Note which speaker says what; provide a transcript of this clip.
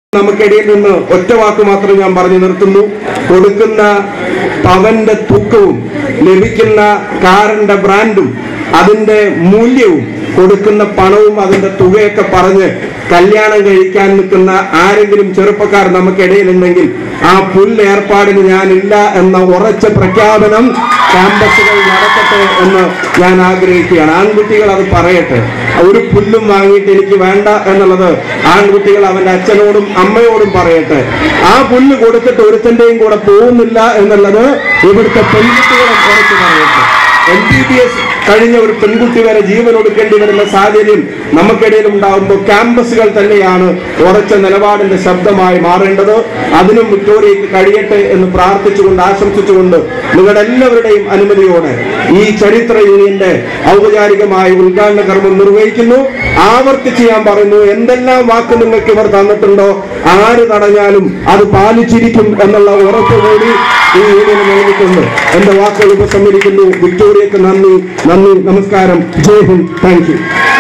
Speaker 1: നമുക്കിടയിൽ നിന്ന് ഒറ്റ വാക്ക് മാത്രം ഞാൻ പറഞ്ഞു നിർത്തുന്നു. കൊടുക്കുന്ന പവന്റെ തൂക്കവും ലഭിക്കുന്ന കാറിന്റെ ബ്രാൻഡും അതിന്റെ മൂല്യവും കൊടുക്കുന്ന പണവും അതിന്റെ തുകയൊക്കെ പറഞ്ഞ് കല്യാണം കഴിക്കാൻ നിൽക്കുന്ന ആരെങ്കിലും ചെറുപ്പക്കാർ നമുക്കിടയിലുണ്ടെങ്കിൽ ആ ഏർപ്പാടിന് ഞാനില്ല എന്ന ഉറച്ച പ്രഖ്യാപനം ക്യാമ്പസുകൾ നടത്തട്ടെ എന്ന് ഞാൻ ആഗ്രഹിക്കുകയാണ്. ആൺകുട്ടികൾ അത് പറയട്ടെ. ഒരു പുല്ലും വാങ്ങിയിട്ട് എനിക്ക് വേണ്ട എന്നുള്ളത് ആൺകുട്ടികൾ അവന്റെ അച്ഛനോടും അമ്മയോടും പറയട്ടെ. ആ പുല്ല് കൊടുത്തിട്ട് ഒരുത്തന്റെയും കൂടെ പോകുന്നില്ല എന്നുള്ളത് ഇവിടുത്തെ പെൺകുട്ടികളും കുറച്ച് പറയട്ടെ. MBBS കഴിഞ്ഞ ഒരു പെൺകുട്ടി വരെ ജീവൻ ഒടുക്കേണ്ടി വരുന്ന സാഹചര്യം നമുക്കിടയിൽ ഉണ്ടാകുമ്പോൾ ക്യാമ്പസുകൾ തന്നെയാണ് ഉറച്ച നിലപാടിന്റെ ശബ്ദമായി മാറേണ്ടത്. അതിനും വിക്ടോറിയയ്ക്ക് കഴിയട്ടെ എന്ന് പ്രാർത്ഥിച്ചുകൊണ്ട് ആശംസിച്ചുകൊണ്ട് നിങ്ങളുടെ എല്ലാവരുടെയും അനുമതിയോടെ ഈ ചരിത്ര യൂണിയന്റെ ഔപചാരികമായ ഉദ്ഘാടന കർമ്മം നിർവഹിക്കുന്നു. ആവർത്തിച്ച് ഞാൻ പറയുന്നു, എന്തെല്ലാം വാക്ക് നിങ്ങൾക്ക് ഇവർ തന്നിട്ടുണ്ടോ ആര് തടഞ്ഞാലും അത് പാലിച്ചിരിക്കും എന്നുള്ള ഉറപ്പ് കൂടി ഈ യൂണിയന് നൽകിക്കൊണ്ട് എന്റെ വാക്കുകൾ ഉപസംഹരിക്കുന്നു. വിക്ടോറിയക്ക് നന്ദി, നമസ്കാരം. ജയ് ഹിന്ദ്. Thank U.